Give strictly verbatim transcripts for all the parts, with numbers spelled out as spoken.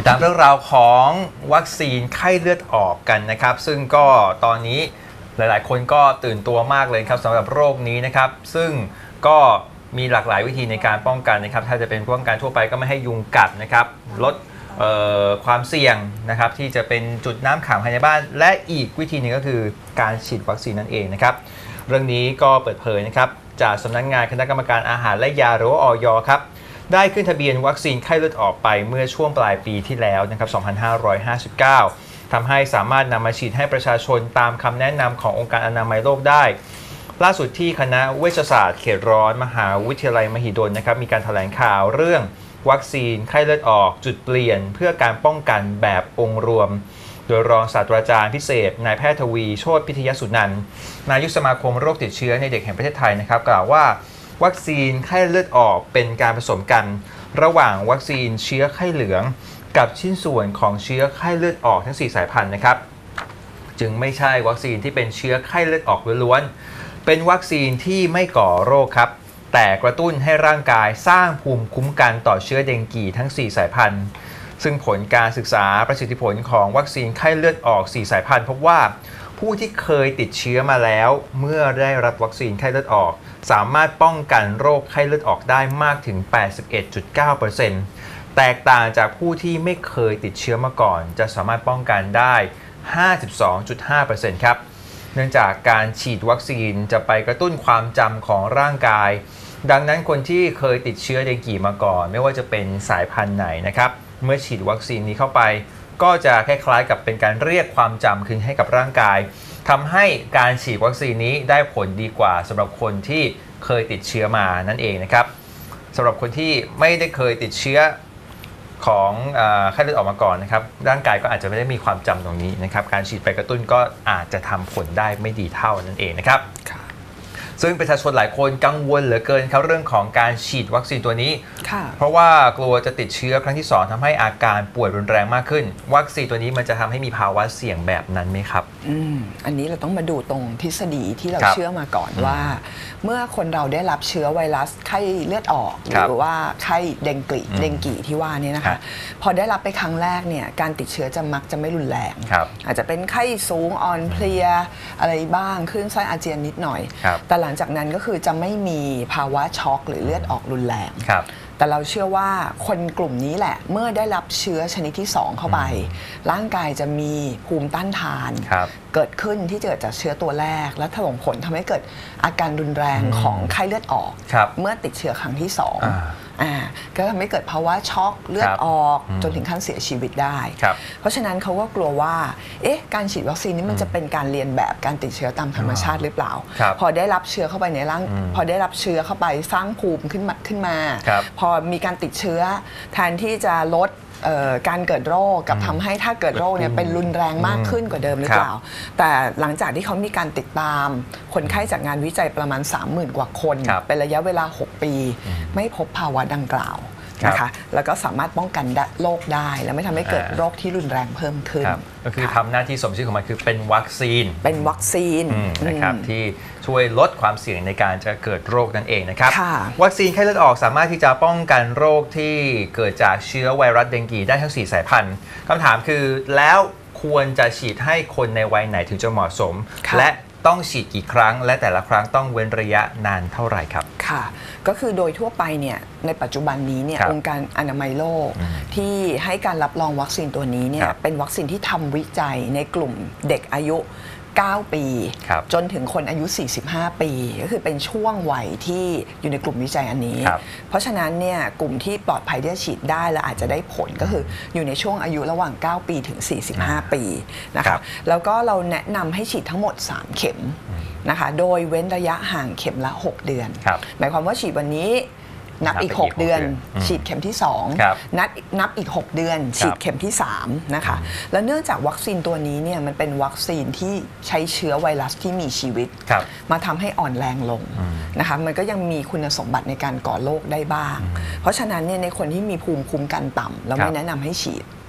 ตามเรื่องราวของวัคซีนไข้เลือดออกกันนะครับซึ่งก็ตอนนี้หลายๆคนก็ตื่นตัวมากเลยครับสำหรับโรคนี้นะครับซึ่งก็มีหลากหลายวิธีในการป้องกันนะครับถ้าจะเป็นป้องกันทั่วไปก็ไม่ให้ยุงกัดนะครับลดความเสี่ยงนะครับที่จะเป็นจุดน้ำขังภายในบ้านและอีกวิธีหนึ่งก็คือการฉีดวัคซีนนั่นเองนะครับเรื่องนี้ก็เปิดเผยนะครับจากสำนักงานคณะกรรมการอาหารและยาหรือว่าอย.ครับได้ขึ้นทะเบียนวัคซีนไข้เลือดออกไปเมื่อช่วงปลายปีที่แล้วนะครับสองพันห้าร้อยห้าสิบเก้าทำให้สามารถนำมาฉีดให้ประชาชนตามคำแนะนำขององค์การอนามัยโลกได้ล่าสุดที่คณะเวชศาสตร์เขตร้อนมหาวิทยาลัยมหิดลนะครับมีการแถลงข่าวเรื่องวัคซีนไข้เลือดออกจุดเปลี่ยนเพื่อการป้องกันแบบองค์รวมโดยรองศาสตราจารย์พิเศษนายแพทย์ทวีโชติพิทยสุนันท์นายกสมาคมโรคติดเชื้อในเด็กแห่งประเทศไทยนะครับกล่าวว่าวัคซีนไข้เลือดออกเป็นการผสมกันระหว่างวัคซีนเชื้อไข้เหลืองกับชิ้นส่วนของเชื้อไข้เลือดออกทั้งสี่สายพันธุ์นะครับจึงไม่ใช่วัคซีนที่เป็นเชื้อไข้เลือดออกล้วนๆเป็นวัคซีนที่ไม่ก่อโรคครับแต่กระตุ้นให้ร่างกายสร้างภูมิคุ้มกันต่อเชื้อเดงกีทั้งสี่สายพันธุ์ซึ่งผลการศึกษาประสิทธิผลของวัคซีนไข้เลือดออกสี่สายพันธุ์พบว่าผู้ที่เคยติดเชื้อมาแล้วเมื่อได้รับวัคซีนไข้เลือดออกสามารถป้องกันโรคไข้เลือดออกได้มากถึง แปดสิบเอ็ดจุดเก้าเปอร์เซ็นต์ แตกต่างจากผู้ที่ไม่เคยติดเชื้อมาก่อนจะสามารถป้องกันได้ ห้าสิบสองจุดห้าเปอร์เซ็นต์ ครับเนื่องจากการฉีดวัคซีนจะไปกระตุ้นความจำของร่างกายดังนั้นคนที่เคยติดเชื้อเดงกีมาก่อนไม่ว่าจะเป็นสายพันธุ์ไหนนะครับเมื่อฉีดวัคซีนนี้เข้าไปก็จะคล้ายๆกับเป็นการเรียกความจำคืนให้กับร่างกายทำให้การฉีดวัคซีนนี้ได้ผลดีกว่าสำหรับคนที่เคยติดเชื้อมานั่นเองนะครับสำหรับคนที่ไม่ได้เคยติดเชื้อของไข้เลือดออกมาก่อนนะครับร่างกายก็อาจจะไม่ได้มีความจำตรงนี้นะครับการฉีดไปกระตุ้นก็อาจจะทำผลได้ไม่ดีเท่านั่นเองนะครับซึ่งประชาชนหลายคนกังวลเหลือเกินครับเรื่องของการฉีดวัคซีนตัวนี้เพราะว่ากลัวจะติดเชื้อครั้งที่สองทำให้อาการป่วยรุนแรงมากขึ้นวัคซีนตัวนี้มันจะทำให้มีภาวะเสี่ยงแบบนั้นไหมครับอืมอันนี้เราต้องมาดูตรงทฤษฎีที่เราเชื่อมาก่อนว่าเมื่อคนเราได้รับเชื้อไวรัสไข้เลือดออกหรือว่าไข้เดงกีเดงกีที่ว่านี่นะคะพอได้รับไปครั้งแรกเนี่ยการติดเชื้อจะมักจะไม่รุนแรงอาจจะเป็นไข้สูงอ่อนเพลียอะไรบ้างคลื่นไส้อาเจียนนิดหน่อยแต่หลังจากนั้นก็คือจะไม่มีภาวะช็อกหรือเลือดออกรุนแรงแต่เราเชื่อว่าคนกลุ่มนี้แหละเมื่อได้รับเชื้อชนิดที่สองเข้าไปร่างกายจะมีภูมิต้านทานเกิดขึ้นที่เกิดจากเชื้อตัวแรกและส่งผลทำให้เกิดอาการรุนแรงของไข้เลือดออกเมื่อติดเชื้อครั้งที่สองอ่าก็ทำให้เกิดภาวะช็อกเลือดออกจนถึงขั้นเสียชีวิตได้เพราะฉะนั้นเขาก็กลัวว่าเอ๊ะการฉีดวัคซีนนี้มันจะเป็นการเรียนแบบการติดเชื้อตามธรรมชาติหรือเปล่าพอได้รับเชื้อเข้าไปในร่างพอได้รับเชื้อเข้าไปสร้างภูมิขึ้นมาขึ้นมาพอมีการติดเชื้อแทนที่จะลดการเกิดโรคกับทำให้ถ้าเกิดโรคเนี่ยเป็นรุนแรงมากขึ้นกว่าเดิมหรือเปล่าแต่หลังจากที่เขามีการติดตามคนไข้จากงานวิจัยประมาณ สามหมื่น กว่าคนเป็นระยะเวลาหกปีไม่พบภาวะดังกล่าวนะคะแล้วก็สามารถป้องกันโรคได้และไม่ทำให้เกิดโรคที่รุนแรงเพิ่มขึ้นก็คือทำหน้าที่สมชื่อของมันคือเป็นวัคซีนเป็นวัคซีนนะครับที่ช่วยลดความเสี่ยงในการจะเกิดโรคนั่นเองนะครับวัคซีนไข้เลือดออกสามารถที่จะป้องกันโรคที่เกิดจากเชื้อไวรัสเดงกีได้ทั้งสี่สายพันธุ์คำถามคือแล้วควรจะฉีดให้คนในวัยไหนถึงจะเหมาะสมและต้องฉีดกี่ครั้งและแต่ละครั้งต้องเว้นระยะนานเท่าไหร่ครับค่ะก็คือโดยทั่วไปเนี่ยในปัจจุบันนี้เนี่ยองค์การอนามัยโลกที่ให้การรับรองวัคซีนตัวนี้เนี่ยเป็นวัคซีนที่ทำวิจัยในกลุ่มเด็กอายุเก้าปีจนถึงคนอายุสี่สิบห้าปีก็คือเป็นช่วงวัยที่อยู่ในกลุ่มวิจัยอันนี้เพราะฉะนั้นเนี่ยกลุ่มที่ปลอดภัยที่จะฉีดได้และอาจจะได้ผลก็คืออยู่ในช่วงอายุระหว่างเก้าปีถึงสี่สิบห้าปีนะคะแล้วก็เราแนะนำให้ฉีดทั้งหมดสามเข็มนะคะโดยเว้นระยะห่างเข็มละหกเดือนหมายความว่าฉีดวันนี้นับอีกหกเดือนฉีดเข็มที่สองนับนับอีกหกเดือนฉีดเข็มที่สามนะคะแล้วเนื่องจากวัคซีนตัวนี้เนี่ยมันเป็นวัคซีนที่ใช้เชื้อไวรัสที่มีชีวิตมาทำให้อ่อนแรงลงนะคะมันก็ยังมีคุณสมบัติในการก่อโรคได้บ้างเพราะฉะนั้นเนี่ยในคนที่มีภูมิคุ้มกันต่ำเราไม่แนะนำให้ฉีดค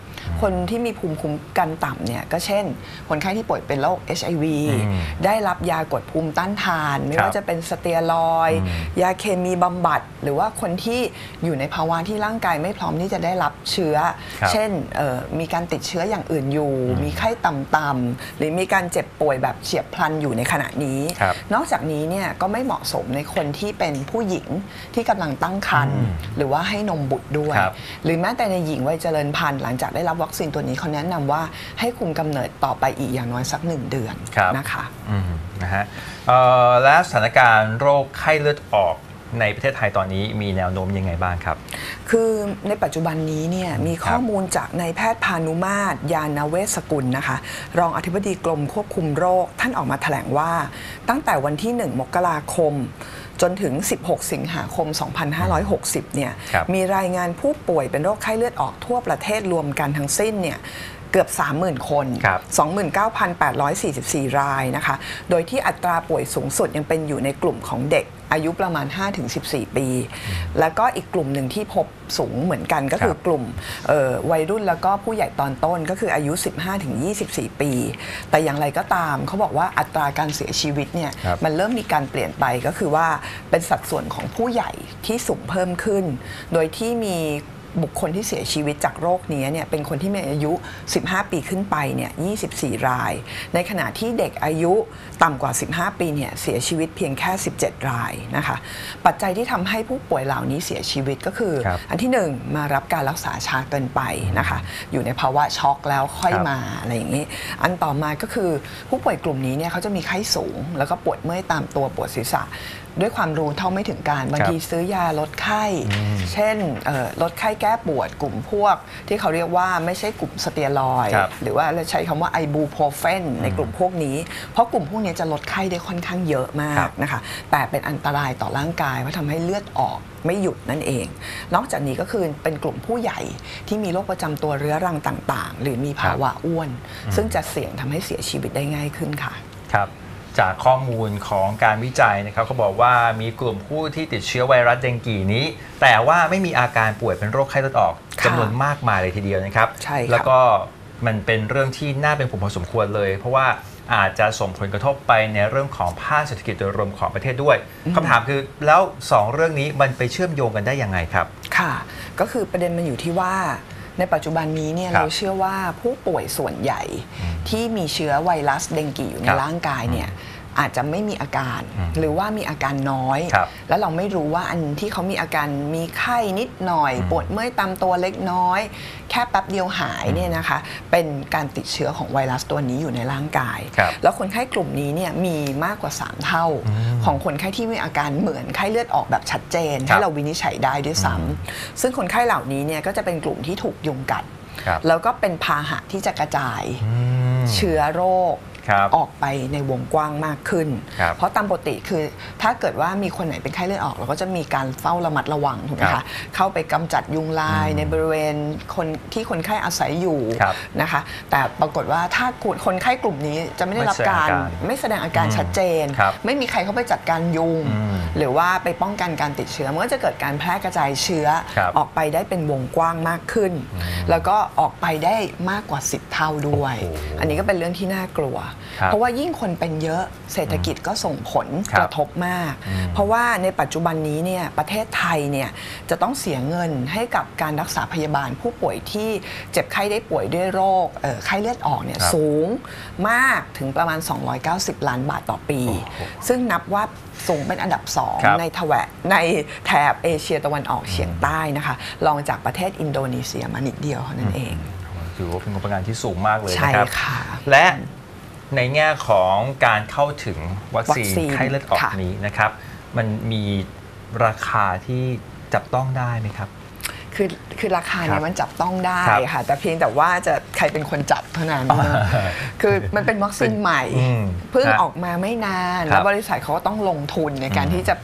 คนที่มีภูมิคุ้มกันต่ำเนี่ยก็เช่นคนไข้ที่ป่วยเป็นโรค เอช ไอ วี ได้รับยากดภูมิต้านทานไม่ว่าจะเป็นสเตียรอยด์ยาเคมีบำบัดหรือว่าคนที่อยู่ในภาวะที่ร่างกายไม่พร้อมที่จะได้รับเชื้อเช่นมีการติดเชื้ออย่างอื่นอยู่มีไข้ต่ำๆหรือมีการเจ็บป่วยแบบเฉียบพลันอยู่ในขณะนี้นอกจากนี้เนี่ยก็ไม่เหมาะสมในคนที่เป็นผู้หญิงที่กำลังตั้งครรภ์หรือว่าให้นมบุตรด้วยหรือแม้แต่ในหญิงวัยเจริญพันธุ์หลังจากได้รับวัคซีนตัวนี้เขาแนะนำว่าให้คุมกำเนิดต่อไปอีกอย่างน้อยสักหนึ่งเดือนนะคะนะฮะและสถานการณ์โรคไข้เลือดออกในประเทศไทยตอนนี้มีแนวโน้มยังไงบ้างครับคือในปัจจุบันนี้เนี่ยมีข้อมูลจากนายแพทย์พานุมาตรยานเวชกุลนะคะรองอธิบดีกรมควบคุมโรคท่านออกมาแถลงว่าตั้งแต่วันที่หนึ่งมกราคมจนถึงสิบหกสิงหาคมสองพันห้าร้อยหกสิบเนี่ยมีรายงานผู้ป่วยเป็นโรคไข้เลือดออกทั่วประเทศรวมกันทั้งสิ้นเนี่ยเกือบ สามหมื่น คน สองหมื่นเก้าพันแปดร้อยสี่สิบสี่ รายนะคะโดยที่อัตราป่วยสูงสุดยังเป็นอยู่ในกลุ่มของเด็กอายุประมาณ ห้าถึงสิบสี่ ปีแล้วก็อีกกลุ่มหนึ่งที่พบสูงเหมือนกันก็คือกลุ่มวัยรุ่นแล้วก็ผู้ใหญ่ตอนต้นก็คืออายุ สิบห้าถึงยี่สิบสี่ ปีแต่อย่างไรก็ตามเขาบอกว่าอัตราการเสียชีวิตเนี่ยมันเริ่มมีการเปลี่ยนไปก็คือว่าเป็นสัดส่วนของผู้ใหญ่ที่สูงเพิ่มขึ้นโดยที่มีบุคคลที่เสียชีวิตจากโรคนี้เนี่ยเป็นคนที่มีอายุสิบห้าปีขึ้นไปเนี่ยยี่สิบสี่รายในขณะที่เด็กอายุต่ำกว่าสิบห้าปีเนี่ยเสียชีวิตเพียงแค่สิบเจ็ดรายนะคะปัจจัยที่ทำให้ผู้ป่วยเหล่านี้เสียชีวิตก็คืออันที่หนึ่งมารับการรักษาช้าเกินไปนะคะอยู่ในภาวะช็อกแล้วค่อยมาอะไรอย่างนี้อันต่อมาก็คือผู้ป่วยกลุ่มนี้เนี่ยเขาจะมีไข้สูงแล้วก็ปวดเมื่อยตามตัวปวดศีรษะด้วยความรู้เท่าไม่ถึงการบางทีซื้อยาลดไข้เช่นลดไข้แก้ปวดกลุ่มพวกที่เขาเรียกว่าไม่ใช่กลุ่มสเตียรอยด์หรือว่าใช้คำว่าไอบูโพรเฟนในกลุ่มพวกนี้เพราะกลุ่มพวกนี้จะลดไข้ได้ค่อนข้างเยอะมากนะคะแต่เป็นอันตรายต่อร่างกายเพราะทำให้เลือดออกไม่หยุดนั่นเองนอกจากนี้ก็คือเป็นกลุ่มผู้ใหญ่ที่มีโรคประจำตัวเรื้อรังต่างๆหรือมีภาวะอ้วนซึ่งจะเสี่ยงทำให้เสียชีวิตได้ง่ายขึ้นค่ะครับจากข้อมูลของการวิจัยนะครับเขาบอกว่ามีกลุ่มผู้ที่ติดเชื้อไวรัสเดงกีนี้แต่ว่าไม่มีอาการป่วยเป็นโรคไข้เลือดออกจำนวนมากมายเลยทีเดียวนะครับแล้วก็มันเป็นเรื่องที่น่าเป็นห่วงพอสมควรเลยเพราะว่าอาจจะส่งผลกระทบไปในเรื่องของภาคเศรษฐกิจโดยรวมของประเทศด้วยคำถามคือแล้วสองเรื่องนี้มันไปเชื่อมโยงกันได้ยังไงครับค่ะก็คือประเด็นมันอยู่ที่ว่าในปัจจุบันนี้เนี่ยเราเชื่อว่าผู้ป่วยส่วนใหญ่ที่มีเชื้อไวรัสเดงกีอยู่ในร่างกายเนี่ยอาจจะไม่มีอาการหรือว่ามีอาการน้อยแล้วเราไม่รู้ว่าอันที่เขามีอาการมีไข้นิดหน่อยปวดเมื่อยตามตัวเล็กน้อยแค่แป๊บเดียวหายเนี่ยนะคะเป็นการติดเชื้อของไวรัสตัวนี้อยู่ในร่างกายแล้วคนไข้กลุ่มนี้เนี่ยมีมากกว่าสามเท่าของคนไข้ที่มีอาการเหมือนไข้เลือดออกแบบชัดเจนให้เราวินิจฉัยได้ด้วยซ้ำซึ่งคนไข้เหล่านี้เนี่ยก็จะเป็นกลุ่มที่ถูกยุงกัดแล้วก็เป็นพาหะที่จะกระจายเชื้อโรคออกไปในวงกว้างมากขึ้นเพราะตามปกติคือถ้าเกิดว่ามีคนไหนเป็นไข้เลือดออกเราก็จะมีการเฝ้าระมัดระวังถูกไหมคะเข้าไปกำจัดยุงลายในบริเวณคนที่คนไข้อาศัยอยู่นะคะแต่ปรากฏว่าถ้าคนไข้กลุ่มนี้จะไม่ได้รับการไม่แสดงอาการชัดเจนไม่มีใครเข้าไปจัดการยุงหรือว่าไปป้องกันการติดเชื้อมันก็จะเกิดการแพร่กระจายเชื้อออกไปได้เป็นวงกว้างมากขึ้นแล้วก็ออกไปได้มากกว่าสิบเท่าด้วยอันนี้ก็เป็นเรื่องที่น่ากลัวเพราะว่ายิ่งคนเป็นเยอะเศรษฐกิจก็ส่งผลกระทบมากเพราะว่าในปัจจุบันนี้เนี่ยประเทศไทยเนี่ยจะต้องเสียเงินให้กับการรักษาพยาบาลผู้ป่วยที่เจ็บไข้ได้ป่วยด้วยโรคไข้เลือดออกเนี่ยสูงมากถึงประมาณสองร้อยเก้าสิบล้านบาทต่อปีซึ่งนับว่าสูงเป็นอันดับสองในแถบในแถบเอเชียตะวันออกเฉียงใต้นะคะรองจากประเทศอินโดนีเซียมานิดเดียวเท่านั้นเองถือว่าเป็นงบประมาณที่สูงมากเลยนะครับและในแง่ของการเข้าถึงวัคซีนไข้เลือดออกนี้นะครับมันมีราคาที่จับต้องได้ไหมครับคือคือราคาเนี่ยมันจับต้องได้ค่ะแต่เพียงแต่ว่าจะใครเป็นคนจับเท่านั้นคือมันเป็นวัคซีนใหม่เพิ่งออกมาไม่นานแล้วบริษัทเขาก็ต้องลงทุนในการที่จะผ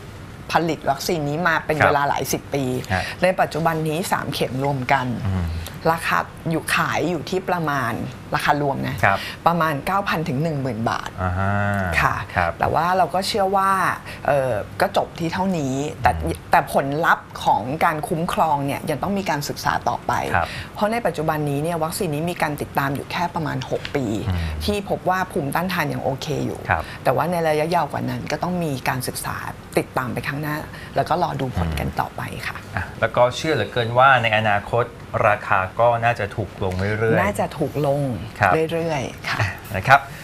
ผลิตวัคซีนนี้มาเป็นเวลาหลายสิบปี ในปัจจุบันนี้สามเข็มรวมกันราคาอยู่ขายอยู่ที่ประมาณราคารวมนะประมาณ เก้าพัน ถึง หนึ่งหมื่น บาทค่ะแต่ว่าเราก็เชื่อว่าก็จบที่เท่านี้แต่แต่ผลลัพธ์ของการคุ้มครองเนี่ยยังต้องมีการศึกษาต่อไปเพราะในปัจจุบันนี้เนี่ยวัคซีนนี้มีการติดตามอยู่แค่ประมาณหกปีที่พบว่าภูมิต้านทานยังโอเคอยู่แต่ว่าในระยะยาวกว่านั้นก็ต้องมีการศึกษาติดตามไปข้างหน้าแล้วก็รอดูผลกันต่อไปค่ะแล้วก็เชื่อเหลือเกินว่าในอนาคตราคาก็น่าจะถูกลงเรื่อยๆน่าจะถูกลงเรื่อยๆค่ะนะครับ